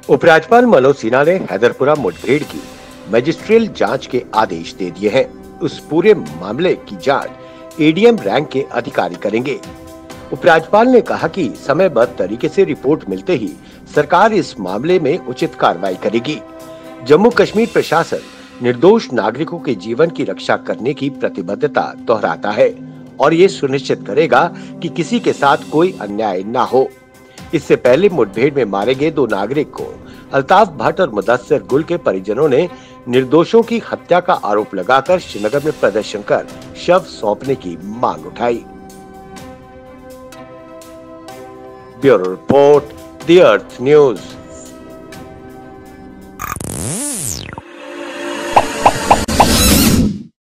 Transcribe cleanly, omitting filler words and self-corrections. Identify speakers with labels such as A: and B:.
A: उपराज्यपाल मनोज सिन्हा ने हैदरपुरा मुठभेड़ की मजिस्ट्रियल जांच के आदेश दे दिए हैं। उस पूरे मामले की जांच एडीएम रैंक के अधिकारी करेंगे। उपराज्यपाल ने कहा कि समयबद्ध तरीके से रिपोर्ट मिलते ही सरकार इस मामले में उचित कार्रवाई करेगी। जम्मू कश्मीर प्रशासन निर्दोष नागरिकों के जीवन की रक्षा करने की प्रतिबद्धता दोहराता है और ये सुनिश्चित करेगा कि किसी के साथ कोई अन्याय न हो। इससे पहले मुठभेड़ में मारे गए दो नागरिक को अल्ताफ भट्ट और मुदस्सिर गुल के परिजनों ने निर्दोषों की हत्या का आरोप लगाकर श्रीनगर में प्रदर्शन कर शव सौंपने की मांग उठाई। Bureau report, the earth news.